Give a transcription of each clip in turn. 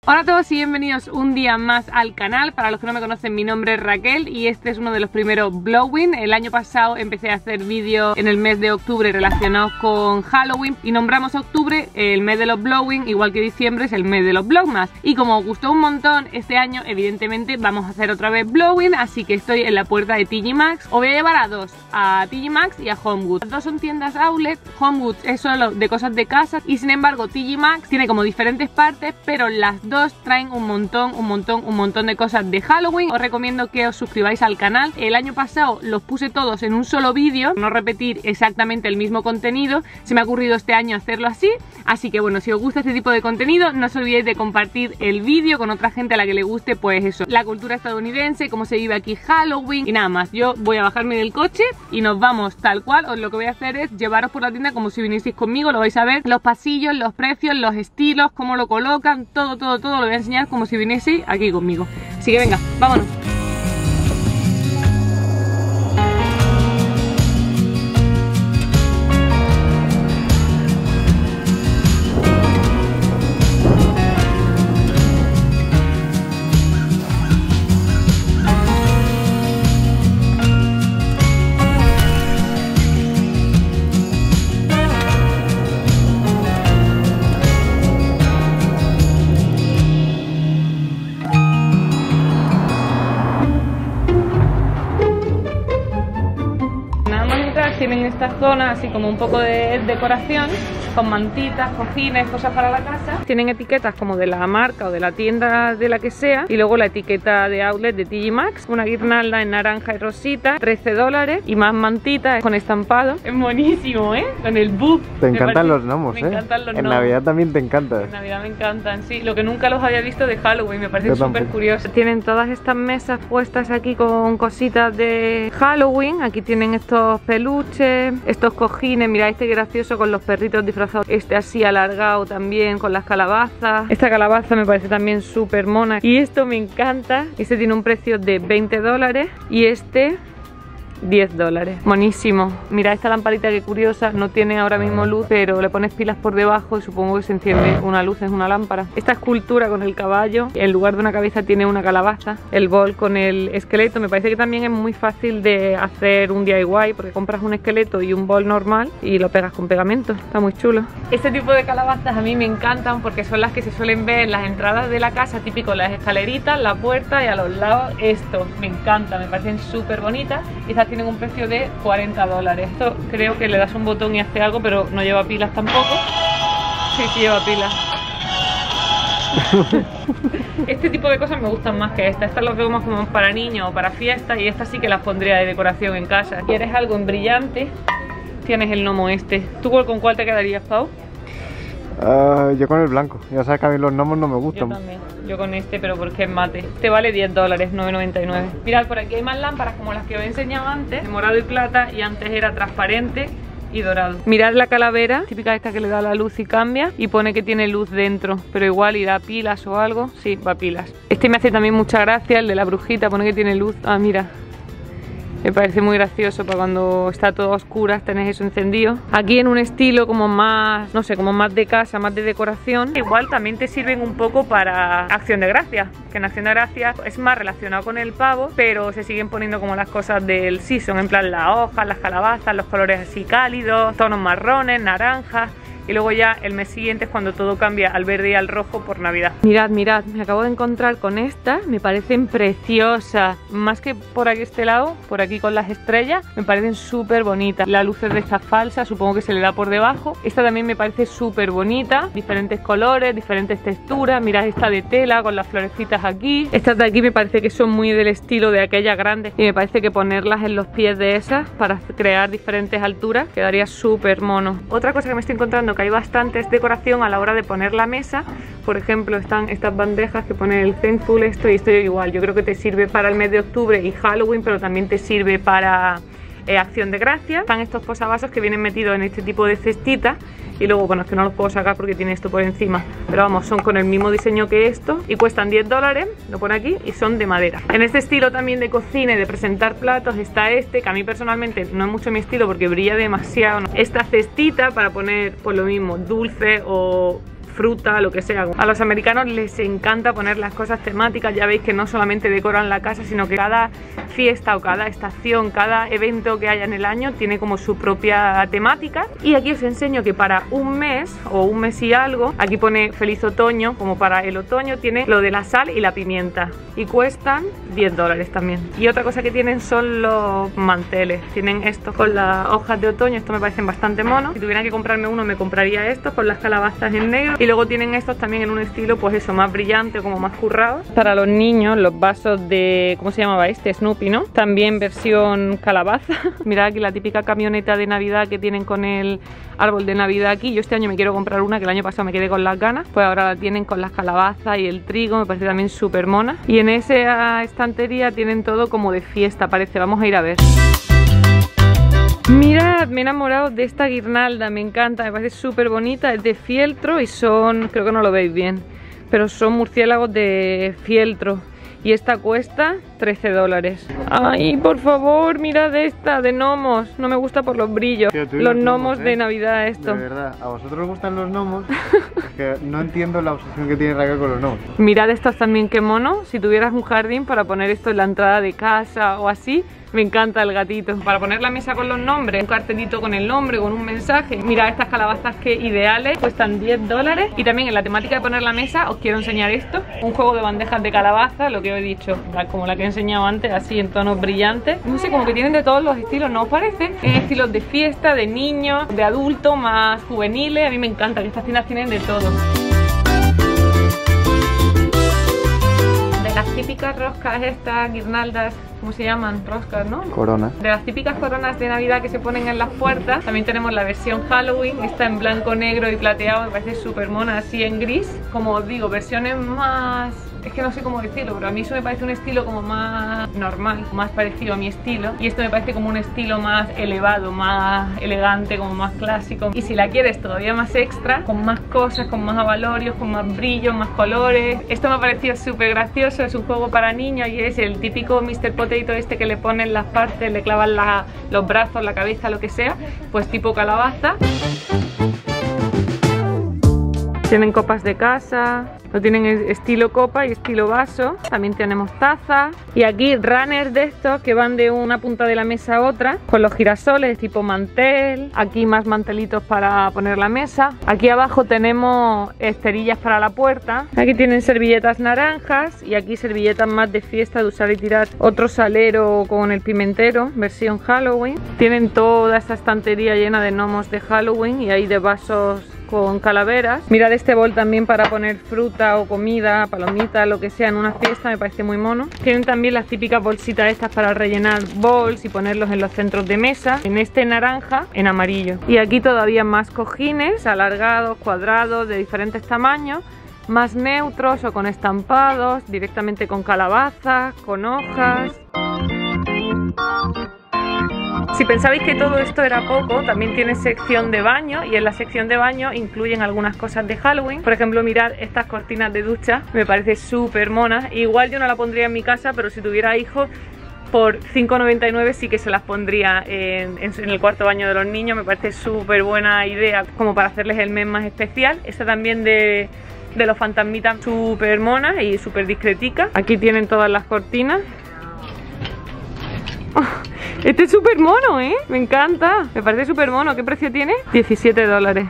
Hola a todos y bienvenidos un día más al canal. Para los que no me conocen, mi nombre es Raquel y este es uno de los primeros vlogging. El año pasado empecé a hacer vídeos en el mes de octubre relacionados con Halloween y nombramos octubre el mes de los vlogging, igual que diciembre es el mes de los vlogmas. Y como os gustó un montón este año, evidentemente vamos a hacer otra vez vlogging, así que estoy en la puerta de TJ Maxx. Os voy a llevar a dos, a TJ Maxx y a HomeGoods. Las dos son tiendas outlet. HomeGoods es solo de cosas de casa y sin embargo TJ Maxx tiene como diferentes partes, pero las dos traen un montón de cosas de Halloween. Os recomiendo que os suscribáis al canal. El año pasado los puse todos en un solo vídeo, no repetir exactamente el mismo contenido. Se me ha ocurrido este año hacerlo así que bueno, si os gusta este tipo de contenido, no os olvidéis de compartir el vídeo con otra gente a la que le guste, pues eso, la cultura estadounidense, cómo se vive aquí Halloween y nada más. Yo voy a bajarme del coche y nos vamos tal cual. Lo que voy a hacer es llevaros por la tienda como si vinieseis conmigo. Lo vais a ver, los pasillos, los precios, los estilos, cómo lo colocan, todo lo voy a enseñar como si viniese aquí conmigo. Así que venga, vámonos. Tienen esta zona así como un poco de decoración con mantitas, cojines, cosas para la casa. Tienen etiquetas como de la marca o de la tienda de la que sea y luego la etiqueta de outlet de TJ Maxx. Una guirnalda en naranja y rosita, $13 y más mantitas con estampado. Es buenísimo, ¿eh? Con el book. Te encantan los gnomos, me encantan los en gnomos. Navidad también te encantan. En Navidad me encantan, sí. Lo que nunca los había visto de Halloween, me parece súper curioso. Tienen todas estas mesas puestas aquí con cositas de Halloween. Aquí tienen estos peluches, estos cojines. Mirad este gracioso con los perritos disfrazados. Este así alargado también con las calabazas. Esta calabaza me parece también súper mona. Y esto me encanta. Este tiene un precio de $20 y este $10. Monísimo. Mira esta lamparita, que curiosa, no tiene ahora mismo luz, pero le pones pilas por debajo y supongo que se enciende una luz, es una lámpara. Esta escultura con el caballo, en lugar de una cabeza tiene una calabaza. El bol con el esqueleto, me parece que también es muy fácil de hacer un DIY porque compras un esqueleto y un bol normal y lo pegas con pegamento, está muy chulo. Este tipo de calabazas a mí me encantan porque son las que se suelen ver en las entradas de la casa, típico las escaleritas, la puerta y a los lados. Esto me encanta, me parecen súper bonitas y estas tienen un precio de $40. Esto creo que le das un botón y hace algo, pero no lleva pilas tampoco. Sí lleva pilas. Este tipo de cosas me gustan más que estas. Estas las veo más como para niños o para fiestas y estas sí que las pondría de decoración en casa. ¿Quieres algo en brillante? Tienes el gnomo este. ¿Tú con cuál te quedarías, Pau? Yo con el blanco. Ya sabes que a mí los gnomos no me gustan. Yo también. Yo con este, pero porque es mate. Este vale $10, $9.99. Mirad, por aquí hay más lámparas como las que os he enseñado antes, de morado y plata, y antes era transparente y dorado. Mirad la calavera, típica esta que le da la luz y cambia, y pone que tiene luz dentro, pero igual irá pilas o algo. Sí, va pilas. Este me hace también mucha gracia, el de la brujita, pone que tiene luz. Ah, mira. Me parece muy gracioso para cuando está todo a oscuras tenéis eso encendido. Aquí en un estilo como más, no sé, como más de casa, más de decoración. Igual también te sirven un poco para Acción de Gracias, que en Acción de Gracias es más relacionado con el pavo, pero se siguen poniendo como las cosas del season, en plan las hojas, las calabazas, los colores así cálidos, tonos marrones, naranjas. Y luego ya el mes siguiente es cuando todo cambia al verde y al rojo por Navidad. Mirad, mirad, me acabo de encontrar con estas, me parecen preciosas. Más que por aquí este lado, por aquí con las estrellas, me parecen súper bonitas. La luz es de esta falsa, supongo que se le da por debajo. Esta también me parece súper bonita, diferentes colores, diferentes texturas. Mirad esta de tela con las florecitas aquí. Estas de aquí me parece que son muy del estilo de aquellas grandes y me parece que ponerlas en los pies de esas para crear diferentes alturas quedaría súper mono. Otra cosa que me estoy encontrando que hay bastantes decoración a la hora de poner la mesa. Por ejemplo, están estas bandejas que pone el Thankful, esto y esto igual. Yo creo que te sirve para el mes de octubre y Halloween, pero también te sirve para Acción de Gracias. Están estos posavasos que vienen metidos en este tipo de cestitas y luego, bueno, es que no los puedo sacar porque tiene esto por encima, pero vamos, son con el mismo diseño que esto y cuestan $10, lo pone aquí, y son de madera. En este estilo también de cocina y de presentar platos está este, que a mí personalmente no es mucho mi estilo porque brilla demasiado. Esta cestita para poner, pues lo mismo, dulce o fruta, lo que sea. A los americanos les encanta poner las cosas temáticas. Ya veis que no solamente decoran la casa, sino que cada fiesta o cada estación, cada evento que haya en el año tiene como su propia temática. Y aquí os enseño que para un mes o un mes y algo, aquí pone feliz otoño, como para el otoño tiene lo de la sal y la pimienta y cuestan $10 también. Y otra cosa que tienen son los manteles, tienen estos con las hojas de otoño, estos me parecen bastante monos. Si tuviera que comprarme uno me compraría estos con las calabazas en negro, y luego tienen estos también en un estilo pues eso, más brillante o como más currado. Para los niños los vasos de, ¿cómo se llamaba este? Snoopy, ¿no? También versión calabaza. Mirad aquí la típica camioneta de Navidad que tienen con el árbol de Navidad aquí. Yo este año me quiero comprar una, que el año pasado me quedé con las ganas, pues ahora la tienen con las calabazas y el trigo, me parece también súper mona. Y en esa estantería tienen todo como de fiesta, parece. Vamos a ir a ver. Mirad, me he enamorado de esta guirnalda, me encanta, me parece súper bonita, es de fieltro y son, creo que no lo veis bien, pero son murciélagos de fieltro. Y esta cuesta $13. Ay, por favor, mirad esta de gnomos. No me gusta por los brillos. Tío, los gnomos de Navidad, esto. De verdad, ¿a vosotros os gustan los gnomos? Es que no entiendo la obsesión que tiene Raquel con los gnomos. Mirad estos también, qué mono. Si tuvieras un jardín para poner esto en la entrada de casa o así, me encanta el gatito. Para poner la mesa con los nombres, un cartelito con el nombre, con un mensaje. Mirad estas calabazas que ideales, cuestan $10. Y también en la temática de poner la mesa os quiero enseñar esto. Un juego de bandejas de calabaza, lo que os he dicho, como la que he enseñado antes, así en tonos brillantes. No sé, como que tienen de todos los estilos, ¿no os parece? En estilos de fiesta, de niños, de adultos, más juveniles. A mí me encanta que estas tiendas tienen de todo. Las típicas roscas estas, guirnaldas, ¿cómo se llaman? Roscas, ¿no? Coronas. De las típicas coronas de Navidad que se ponen en las puertas. También tenemos la versión Halloween, esta en blanco, negro y plateado, me parece súper mona, así en gris. Como os digo, versiones más... es que no sé cómo decirlo, pero a mí eso me parece un estilo como más normal, más parecido a mi estilo. Y esto me parece como un estilo más elevado, más elegante, como más clásico. Y si la quieres todavía más extra, con más cosas, con más avalorios, con más brillos, más colores. Esto me ha parecido súper gracioso, es un juego para niños y es el típico Mr. Potato este que le ponen las partes, le clavan los brazos, la cabeza, lo que sea, pues tipo calabaza. Tienen copas de casa, lo tienen estilo copa y estilo vaso. También tenemos tazas. Y aquí runners de estos que van de una punta de la mesa a otra, con los girasoles tipo mantel. Aquí más mantelitos para poner la mesa. Aquí abajo tenemos esterillas para la puerta. Aquí tienen servilletas naranjas y aquí servilletas más de fiesta, de usar y tirar. Otro salero con el pimentero, versión Halloween. Tienen toda esta estantería llena de gnomos de Halloween y hay de vasos con calaveras. Mirad este bol también para poner fruta o comida, palomitas, lo que sea en una fiesta, me parece muy mono. Tienen también las típicas bolsitas estas para rellenar bols y ponerlos en los centros de mesa, en este naranja, en amarillo. Y aquí todavía más cojines alargados, cuadrados, de diferentes tamaños, más neutros o con estampados, directamente con calabazas, con hojas. Si pensabais que todo esto era poco, también tiene sección de baño y en la sección de baño incluyen algunas cosas de Halloween. Por ejemplo, mirad estas cortinas de ducha, me parece súper monas. Igual yo no la pondría en mi casa, pero si tuviera hijos, por $5,99 sí que se las pondría en el cuarto baño de los niños. Me parece súper buena idea como para hacerles el mes más especial. Esta también de los fantasmitas, súper mona y súper discretica. Aquí tienen todas las cortinas. Este es súper mono, ¿eh? Me encanta. Me parece súper mono. ¿Qué precio tiene? $17.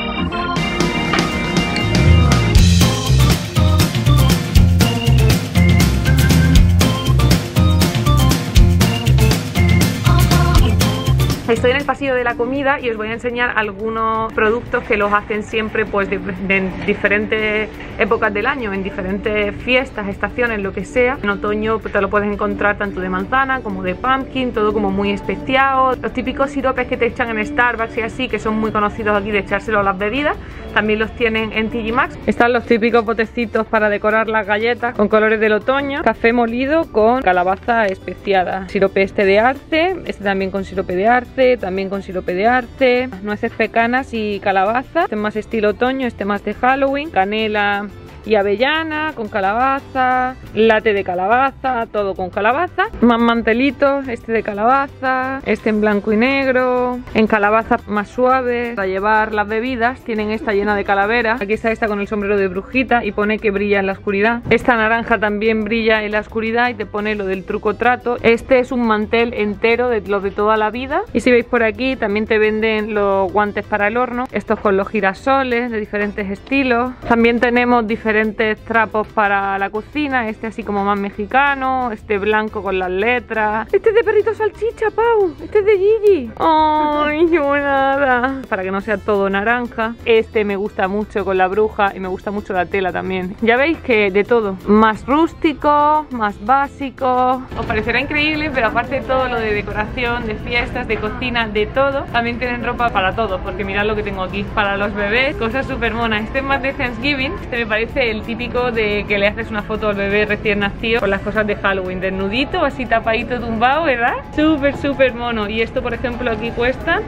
Estoy en el pasillo de la comida y os voy a enseñar algunos productos que los hacen siempre pues de diferentes épocas del año, en diferentes fiestas, estaciones, lo que sea. En otoño te lo puedes encontrar tanto de manzana como de pumpkin, todo como muy especiado. Los típicos siropes que te echan en Starbucks y así, que son muy conocidos aquí de echárselo a las bebidas, también los tienen en TJ Maxx. Están los típicos botecitos para decorar las galletas con colores del otoño, café molido con calabaza especiada, sirope este de arce, este también con sirope de arce, también con sirope de arce, nueces pecanas y calabaza. Este más estilo otoño, este más de Halloween, canela y avellana con calabaza, latte de calabaza, todo con calabaza. Más mantelitos, este de calabaza, este en blanco y negro, en calabaza más suave. Para llevar las bebidas tienen esta llena de calaveras. Aquí está esta con el sombrero de brujita y pone que brilla en la oscuridad. Esta naranja también brilla en la oscuridad y te pone lo del truco trato. Este es un mantel entero de los de toda la vida. Y si veis por aquí también te venden los guantes para el horno, estos con los girasoles de diferentes estilos. También tenemos diferentes trapos para la cocina, este así como más mexicano, este blanco con las letras. Este es de perrito salchicha, Pau, este es de Gigi. Ay, qué bonada. Para que no sea todo naranja. Este me gusta mucho con la bruja y me gusta mucho la tela también. Ya veis que de todo, más rústico, más básico. Os parecerá increíble, pero aparte de todo lo de decoración, de fiestas, de cocina, de todo, también tienen ropa para todos, porque mirad lo que tengo aquí. Para los bebés, cosas súper monas. Este es más de Thanksgiving. Este me parece el típico de que le haces una foto al bebé recién nacido con las cosas de Halloween, desnudito, así tapadito, tumbado, ¿verdad? Súper, súper mono. Y esto, por ejemplo, aquí cuesta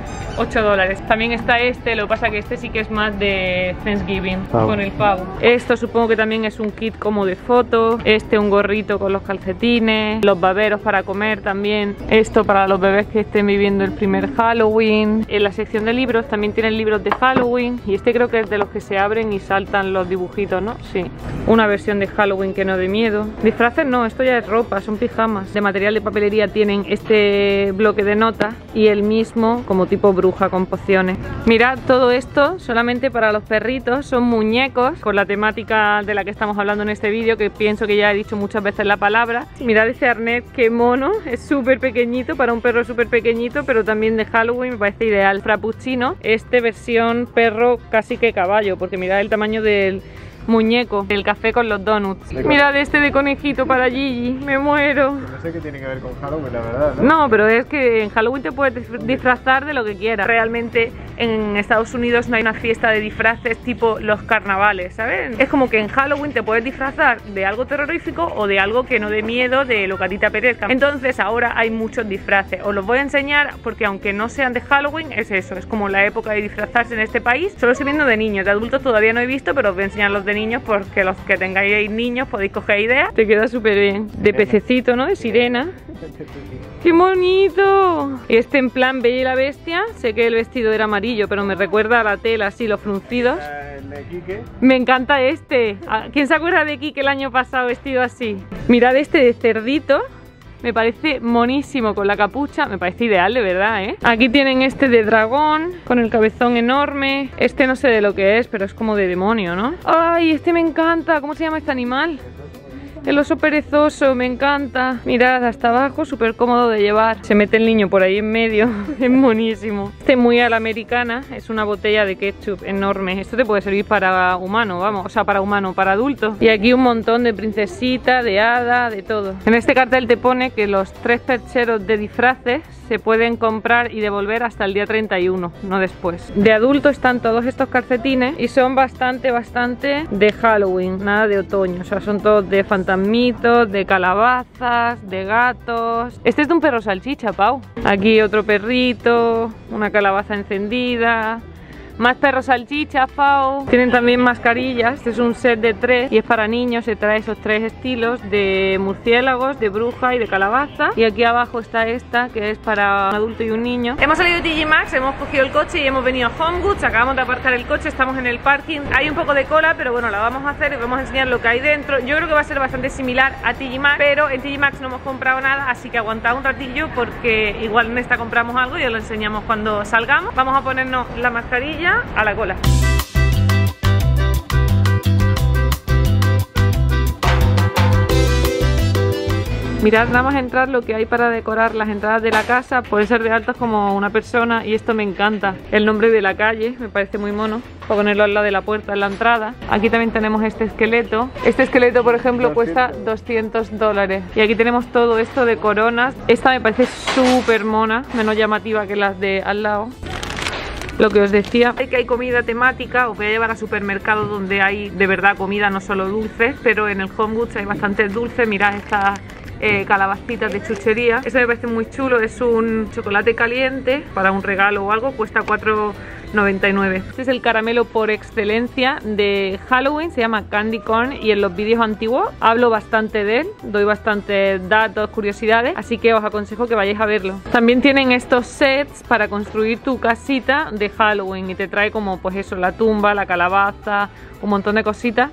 $8. También está este, lo que pasa que este sí que es más de Thanksgiving, con el pavo. Esto supongo que también es un kit como de fotos. Este un gorrito con los calcetines, los baberos para comer también. Esto para los bebés que estén viviendo el primer Halloween. En la sección de libros también tienen libros de Halloween y este creo que es de los que se abren y saltan los dibujitos, ¿no? Sí. Una versión de Halloween que no de miedo. Disfraces no, esto ya es ropa, son pijamas. De material de papelería tienen este bloque de notas y el mismo como tipo bruja con pociones. Mirad todo esto solamente para los perritos, son muñecos con la temática de la que estamos hablando en este vídeo, que pienso que ya he dicho muchas veces la palabra. Mirad ese arnés, qué mono, es súper pequeñito, para un perro súper pequeñito, pero también de Halloween me parece ideal. Frappuccino, este versión perro casi que caballo, porque mirad el tamaño del muñeco, el café con los donuts. Mirad este de conejito para Gigi, me muero. No sé qué tiene que ver con Halloween, la verdad, ¿no? No, pero es que en Halloween te puedes disfrazar de lo que quieras. Realmente en Estados Unidos no hay una fiesta de disfraces tipo los carnavales, ¿sabes? Es como que en Halloween te puedes disfrazar de algo terrorífico o de algo que no dé miedo, de lo que a ti te apetezca. Entonces ahora hay muchos disfraces. Os los voy a enseñar porque aunque no sean de Halloween, es eso, es como la época de disfrazarse en este país. Solo estoy viendo de niños, de adultos todavía no he visto, pero os voy a enseñar los de niños porque los que tengáis niños podéis coger ideas. Te queda súper bien. De pececito, ¿no? De sirena. ¡Qué bonito! Y este en plan Bella y la Bestia. Sé que el vestido era amarillo, pero me recuerda a la tela, así los fruncidos. ¿El de Quique? Me encanta este. ¿Quién se acuerda de Quique el año pasado vestido así? Mirad este de cerdito. Me parece monísimo con la capucha, me parece ideal de verdad, ¿eh? Aquí tienen este de dragón, con el cabezón enorme. Este no sé de lo que es, pero es como de demonio, ¿no? ¡Ay, este me encanta! ¿Cómo se llama este animal? El oso perezoso, me encanta. Mirad, hasta abajo, súper cómodo de llevar. Se mete el niño por ahí en medio. Es monísimo. Este muy a la americana. Es una botella de ketchup enorme. Esto te puede servir para humano, vamos. O sea, para humano, para adulto. Y aquí un montón de princesita, de hada, de todo. En este cartel te pone que los 3 percheros de disfraces se pueden comprar y devolver hasta el día 31, no después. De adulto están todos estos calcetines y son bastante de Halloween, nada de otoño. O sea, son todos de fantasmitos, de calabazas, de gatos. Este es de un perro salchicha, Pau. Aquí otro perrito, una calabaza encendida. Más perros salchichas, Pau. Tienen también mascarillas. Este es un set de 3 y es para niños. Se trae esos 3 estilos de murciélagos, de bruja y de calabaza. Y aquí abajo está esta, que es para un adulto y un niño. Hemos salido de TJ Maxx, hemos cogido el coche y hemos venido a Home Goods. Acabamos de aparcar el coche, estamos en el parking. Hay un poco de cola, pero bueno, la vamos a hacer y vamos a enseñar lo que hay dentro. Yo creo que va a ser bastante similar a TJ Maxx, pero en TJ Maxx no hemos comprado nada, así que aguantad un ratillo porque igual en esta compramos algo y os lo enseñamos cuando salgamos. Vamos a ponernos la mascarilla a la cola. Mirad nada más entrar lo que hay para decorar las entradas de la casa. Pueden ser de altas como una persona y esto me encanta. El nombre de la calle me parece muy mono, para ponerlo al lado de la puerta en la entrada. Aquí también tenemos este esqueleto. Este esqueleto, por ejemplo, cuesta $200. Y aquí tenemos todo esto de coronas. Esta me parece súper mona, menos llamativa que las de al lado. Lo que os decía, que hay comida temática. Os voy a llevar a supermercados donde hay de verdad comida, no solo dulces, pero en el Home Goods hay bastantes dulces. Mirad estas calabacitas de chuchería. Eso me parece muy chulo, es un chocolate caliente para un regalo o algo, cuesta 4 7,99. Este es el caramelo por excelencia de Halloween, se llama Candy Corn y en los vídeos antiguos hablo bastante de él, doy bastantes datos, curiosidades, así que os aconsejo que vayáis a verlo. También tienen estos sets para construir tu casita de Halloween y te trae como pues eso, la tumba, la calabaza, un montón de cositas,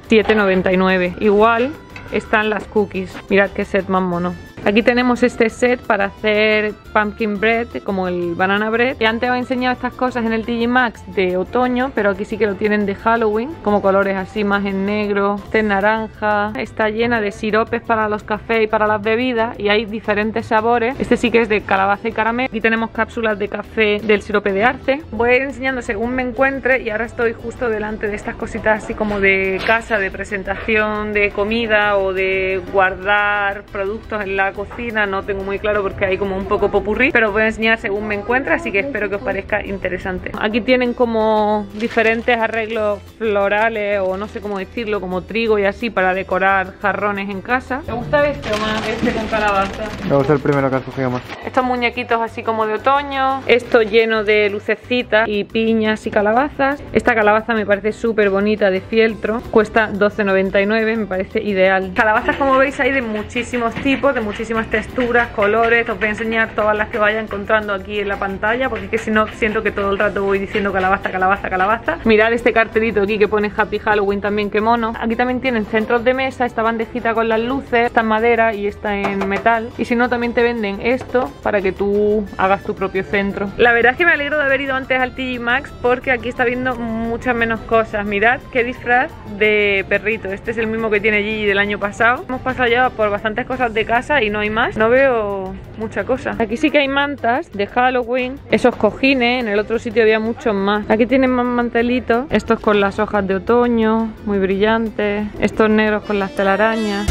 7,99. Igual están las cookies, mirad qué set más mono. Aquí tenemos este set para hacer pumpkin bread, como el banana bread. Y antes os he enseñado estas cosas en el TJ Maxx de otoño, pero aquí sí que lo tienen de Halloween, como colores así más en negro, este en naranja. Está llena de siropes para los cafés y para las bebidas y hay diferentes sabores. Este sí que es de calabaza y caramelo. Aquí tenemos cápsulas de café del sirope de arce. Voy a ir enseñando según me encuentre y ahora estoy justo delante de estas cositas así como de casa, de presentación de comida o de guardar productos en la cocina. No tengo muy claro porque hay como un poco popurrí, pero os voy a enseñar según me encuentre, así que espero que os parezca interesante. Aquí tienen como diferentes arreglos florales o no sé cómo decirlo, como trigo y así para decorar jarrones en casa. ¿Te gusta este o más este con calabaza? Me gusta el primero que has cogido más. Estos muñequitos así como de otoño, esto lleno de lucecitas y piñas y calabazas. Esta calabaza me parece súper bonita de fieltro, cuesta 12,99, me parece ideal. Calabazas, como veis, hay de muchísimos tipos, de muchísimas texturas, colores. Os voy a enseñar todas las que vaya encontrando aquí en la pantalla, porque es que si no siento que todo el rato voy diciendo calabaza, calabaza, calabaza. Mirad este cartelito aquí que pone Happy Halloween también, que mono. Aquí también tienen centros de mesa, esta bandejita con las luces, esta en madera y esta en metal. Y si no, también te venden esto para que tú hagas tu propio centro. La verdad es que me alegro de haber ido antes al TJ Maxx porque aquí está viendo muchas menos cosas. Mirad qué disfraz de perrito. Este es el mismo que tiene Gigi del año pasado. Hemos pasado ya por bastantes cosas de casa y no hay más. No veo mucha cosa. Aquí sí que hay mantas de Halloween, esos cojines. En el otro sitio había muchos más. Aquí tienen más mantelitos. Estos con las hojas de otoño, muy brillantes. Estos negros con las telarañas.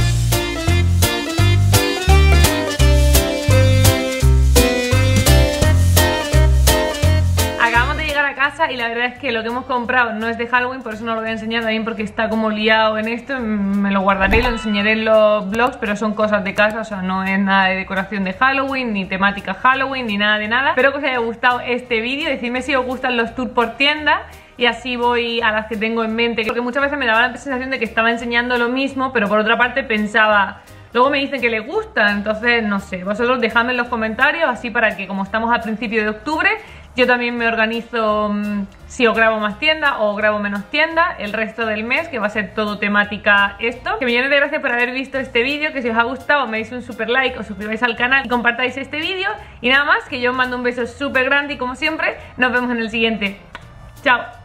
Y la verdad es que lo que hemos comprado no es de Halloween, por eso no lo voy a enseñar también porque está como liado en esto. Me lo guardaré y lo enseñaré en los vlogs, pero son cosas de casa, o sea, no es nada de decoración de Halloween, ni temática Halloween, ni nada de nada. Espero que os haya gustado este vídeo, decidme si os gustan los tours por tienda y así voy a las que tengo en mente, porque muchas veces me daba la sensación de que estaba enseñando lo mismo, pero por otra parte pensaba... Luego me dicen que les gusta, entonces no sé, vosotros dejadme en los comentarios, así para que como estamos a principios de octubre, yo también me organizo si os grabo más tienda o grabo menos tienda el resto del mes, que va a ser todo temática esto. Que millones de gracias por haber visto este vídeo, que si os ha gustado me deis un super like, os suscribáis al canal y compartáis este vídeo. Y nada más, que yo os mando un beso súper grande y como siempre, nos vemos en el siguiente. ¡Chao!